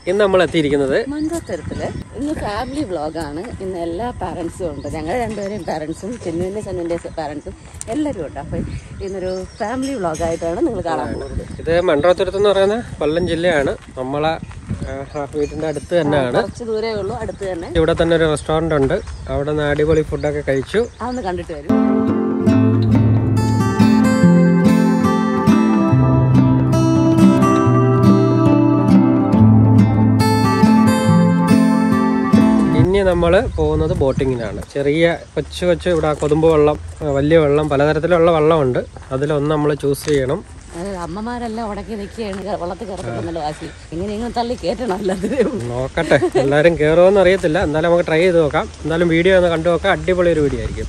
ഇന്ന് നമ്മൾ എത്തിയിരിക്കുന്നത് Mundrothuruth. ഇന്ന് ഫാമിലി വ്ളോഗാണ്. ഇന്ന് എല്ലാ പാരൻസും ഉണ്ട്. ഞങ്ങൾ രണ്ടുപേരും പാരൻസും ചിന്നുവിൻ്റെ സന്നുവിൻ്റെ പാരൻസും എല്ലാവരും ഉണ്ട്. അപ്പോൾ ഇന്നൊരു ഫാമിലി വ്ളോഗായിട്ടാണ് നിങ്ങൾ കാണാൻ പോകുന്നത്. ഇത് മൺട്രോത്തുരുത്ത് എന്ന് പറയുന്ന കൊല്ലം ജില്ലയാണ്. നമ്മളെ വീടിൻ്റെ അടുത്ത് തന്നെയാണ്. കുറച്ച് ദൂരേ ഉള്ളൂ, അടുത്ത് തന്നെ. ഇവിടെ തന്നെ ഒരു റെസ്റ്റോറൻ്റ് ഉണ്ട്. അവിടെ നിന്ന് അടിപൊളി ഫുഡൊക്കെ കഴിച്ചു. അതൊന്ന് കണ്ടിട്ട് വരും. ഇനി നമ്മൾ പോകുന്നത് ബോട്ടിങ്ങിനാണ്. ചെറിയ കൊച്ചു ഇവിടെ കൊതുമ്പ് വെള്ളം, വലിയ വെള്ളം, പലതരത്തിലുള്ള വെള്ളമുണ്ട്. അതിലൊന്ന് നമ്മൾ ചൂസ് ചെയ്യണം. അമ്മമാരെല്ലാം ഉടക്കി നിൽക്കുകയാണ്, വെള്ളത്തിൽ കിടക്കുന്നുണ്ട്. വാശി ഇങ്ങനെ തള്ളി കയറ്റണം. എല്ലാത്തിനും നോക്കട്ടെ, എല്ലാവരും കയറുമെന്ന് അറിയത്തില്ല. എന്തായാലും നമുക്ക് ട്രൈ ചെയ്ത് നോക്കാം. എന്തായാലും വീഡിയോ ഒന്ന് കണ്ടു നോക്കാം. അടിപൊളി ഒരു വീഡിയോ ആയിരിക്കും.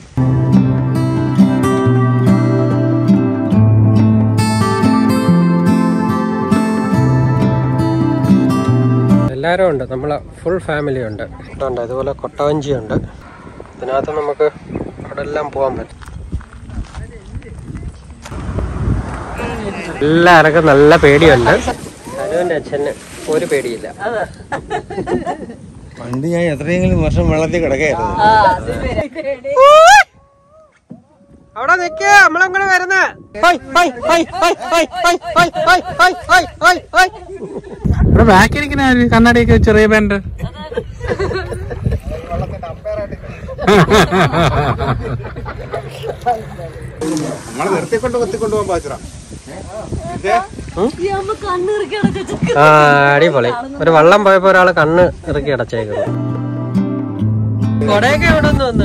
എല്ലാവരും ഉണ്ട്, നമ്മളെ ഫുൾ ഫാമിലി ഉണ്ട്. ഉണ്ട് അതുപോലെ കൊട്ടവഞ്ചിയുണ്ട്. ഇതിനകത്ത് നമുക്ക് അവിടെ എല്ലാം പോകാൻ പറ്റും. എല്ലാവർക്കും നല്ല പേടിയുണ്ട്. അനുവിന്റെ അച്ഛന് ഒരു പേടിയില്ല. പണ്ട് ഞാൻ എത്രയെങ്കിലും വർഷം വെള്ളത്തിൽ കിടക്കായിരുന്നു. അവിടെ നിക്ക, നമ്മളങ്ങനെ വരുന്നേ. ഇവിടെ ബാക്കിരിക്കുന്ന കണ്ണാടിയൊക്കെ ചെറിയ പാൻറ്. നമ്മളെ നിർത്തിക്കൊണ്ട് കൊത്തിക്കൊണ്ടുപോകാൻ പാചകം. അടിപൊളി. ഒരു വള്ളം പോയപ്പോ ഒരാള് കണ്ണ് ഇറക്കി അടച്ചേക്കുന്നു. കൊടയൊക്കെ എവിടെ നിന്ന് വന്ന്?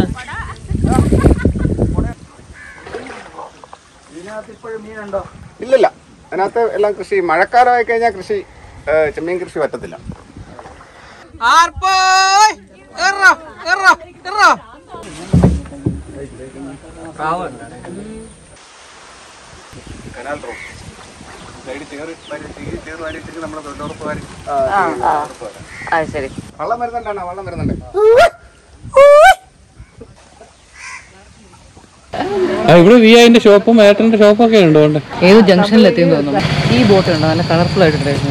ഇല്ലല്ല, അതിനകത്ത് എല്ലാം കൃഷി. മഴക്കാലമായി കഴിഞ്ഞാൽ കൃഷി, ചെമ്മീൻ കൃഷി പറ്റത്തില്ല. കനാൽ റോഡ് സൈഡ് ചേർന്ന് നമ്മുടെ തൊഴിലുറപ്പുകാർ വള്ളം വരുന്നുണ്ടാണ്. വള്ളം വരുന്നുണ്ട്. ഇവിടെ വി ഐന്റെ ഷോപ്പും ഏട്ടന്റെ ഷോപ്പും ഒക്കെ ഉണ്ടോ? ഏത് ജംഗ്ഷനിലെത്തിയെന്ന് തോന്നുന്നു. ഈ ബോട്ട് ഉണ്ടോ, നല്ല കളർഫുൾ ആയിട്ടുണ്ടായിരുന്നു.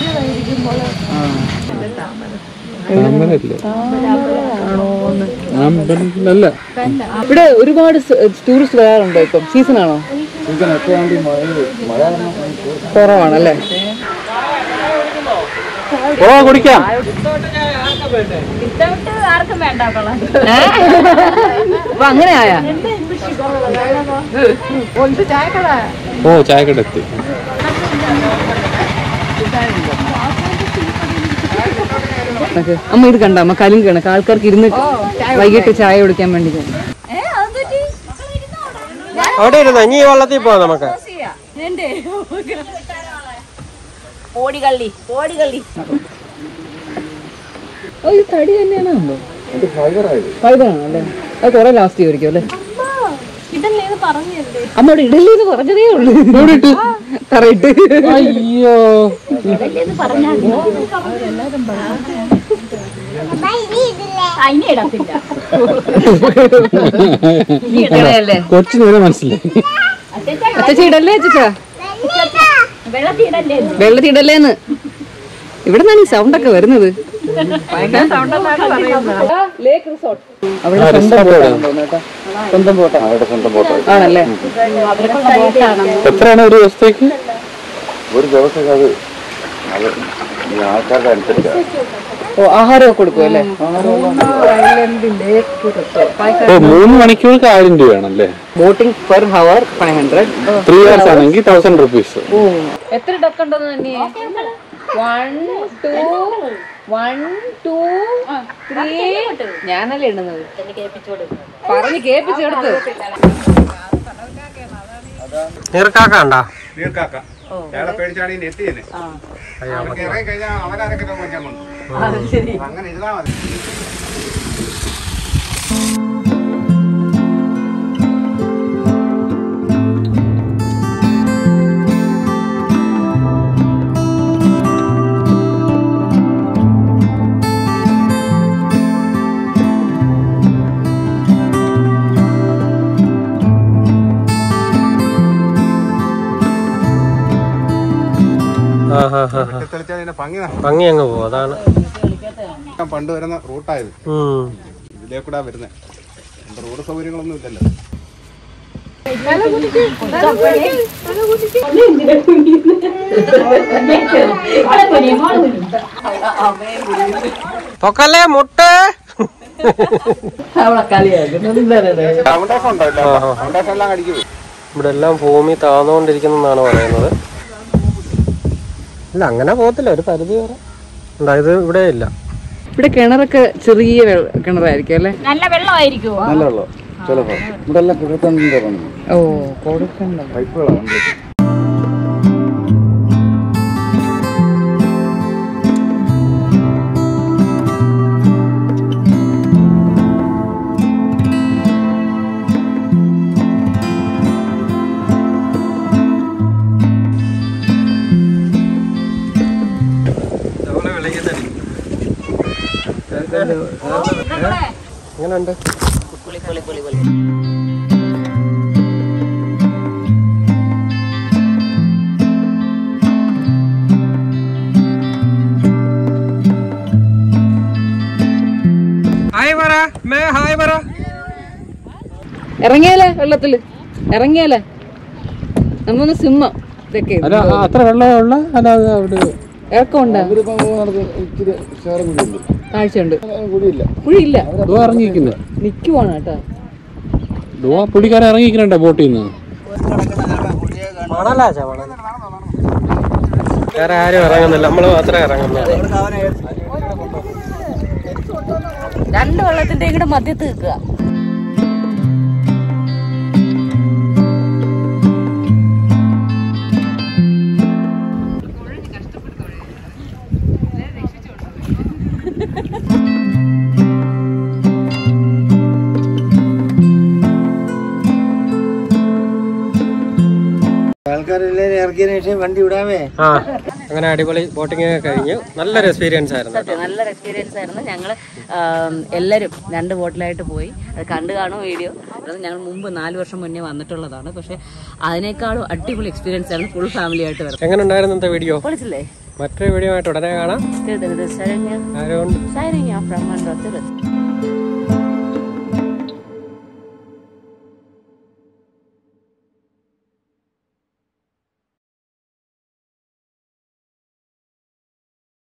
ഇവിടെ ഒരുപാട് ടൂറിസ്റ്റ് വരാറുണ്ടോ? ഇപ്പം സീസൺ ആണോ? കുറവാണല്ലേ? ഓ, കുടിക്കാം. അപ്പൊ അങ്ങനെ ആയാ? ഓ, ചായക്കട എത്തി. അമ്മ ഇത് കണ്ട, അമ്മ കലും കണക്ക് ആൾക്കാർക്ക് ഇരുന്ന് വൈകിട്ട് ചായ കുടിക്കാൻ വേണ്ടി. അവിടെ ഇരുന്ന് ഇനി വള്ളത്തിൽ പോവാം നമുക്ക്. തടി തന്നെയാണോ? ഫൈബറാണല്ലേ? അത് കൊറേ ലാസ്റ്റ് ചെയ്യും അല്ലേ? അമ്മയോട് ഇടല്ലേന്ന് പറഞ്ഞതേ ഉള്ളൂ. തറയിട്ട് അയ്യോ, കൊച്ചു നേരെ മനസ്സിലായി. അച്ഛ ഇടല്ലേ? അച്ഛാ വെള്ളത്തിടല്ലേന്ന്. ഇവിടെ നിന്നാണ് ഈ സൗണ്ട് ഒക്കെ വരുന്നത്. ആണല്ലേ? എത്രയാണ് ഒരു ദിവസത്തേക്ക്? ഒരു ദിവസം അത് ആൾക്കാരുടെ അനുസരിച്ച്. ഓ, ആഹാരമൊക്കെ കൊടുക്കും അല്ലേ? 3 മണിക്കൂർക്ക് 1000 രൂപയാണല്ലേ? Boating per hour 500. 3 hours ആണെങ്കിൽ 1000 rupees. എത്ര ഡക്ക് ഉണ്ടെന്ന് തന്നെ? 1 2 3. ഞാനല്ലേ ഇടുന്നത്, പറഞ്ഞ് കേപ്പിച്ചെടുത്ത്. നീർക്കാക്കണ്ട. നീർക്കാക്ക അയാളെ പേടിച്ചാണ് ഈ നെറ്റ് തന്നെ. അവർക്ക് ഇറങ്ങി കഴിഞ്ഞാൽ അവരാരൊക്കെ കൊഞ്ചാൻ വന്നു. അങ്ങനെ ഇരുന്നാ മതി. തെളിച്ചാൽ ഇതിന്റെ ഭംഗി അങ്ങ് പോകും. അതാണ് പണ്ട് വരുന്ന റൂട്ടായത്. ഇതിലേ കൂടെ വരുന്നത്. റോഡ് സൗകര്യങ്ങളൊന്നും ഇല്ലല്ലോ. പൊക്കല്ലേ മുട്ട. ഇവിടെ എല്ലാം ഭൂമി താന്നുകൊണ്ടിരിക്കുന്നെന്നാണ് പറയുന്നത്. ഇല്ല, അങ്ങനെ പോകത്തില്ല, ഒരു പരിധി വരെ. ഇത് ഇവിടെ ഇല്ല. ഇവിടെ കിണറൊക്കെ ചെറിയ കിണറായിരിക്കും അല്ലേ? നല്ല വെള്ളമായിരിക്കുമോ? നല്ല വെള്ളം ചിലപ്പോ ഇവിടെ എല്ലാം കൊടുക്കണ്ട. ഓ, കൊടുക്കണ്ട പൈപ്പുകളാണ്. എങ്ങനെയുണ്ട്? ഹായ് പറ. ഇറങ്ങിയാലേ വെള്ളത്തില് ഇറങ്ങിയാലേ നമ്മൊന്ന് സിമ്മം ഇതൊക്കെ അത്ര വെള്ളമുള്ള ഇറക്കമുണ്ടോ? താഴ്ചയുണ്ട്. കുഴിയില്ല. ഇറങ്ങിയിരിക്കുന്നത് നിക്കുവാണ് കേട്ടോ. പുള്ളിക്കാരെ ഇറങ്ങിക്കുന്നുണ്ടോ ബോട്ടിൽ നിന്ന്? വേറെ ആരും ഇറങ്ങുന്നില്ല, നമ്മള് മാത്രമേ ഇറങ്ങുന്നുള്ളൂ. രണ്ട് വെള്ളത്തിന്റെ കൂടെ മധ്യത്ത് നിൽക്കുക. വണ്ടി വിടാമേ. അങ്ങനെ അടിപൊളി ബോട്ടിംഗ് ഒക്കെ കഴിഞ്ഞു. നല്ലൊരു എക്സ്പീരിയൻസ് ആയിരുന്നു. നല്ലൊരു എക്സ്പീരിയൻസ് ആയിരുന്നു. ഞങ്ങൾ എല്ലാവരും 2 ബോട്ടിലായിട്ട് പോയി. അത് കണ്ടു കാണും വീഡിയോ. അത് ഞങ്ങൾ മുമ്പ് 4 വർഷം മുന്നേ വന്നിട്ടുള്ളതാണ്. പക്ഷെ അതിനേക്കാളും അടിപൊളി എക്സ്പീരിയൻസ് ആയിരുന്നു. ഫുൾ ഫാമിലി ആയിട്ട് വരുന്നത്. എങ്ങനെ ഉണ്ടായിരുന്നു ഇന്നത്തെ വീഡിയോ? പൊളിച്ചില്ലേ? മറ്റൊരു വീഡിയോ ആയിട്ട് ഉടനെ കാണാം. Signing off from Mundrothuruth.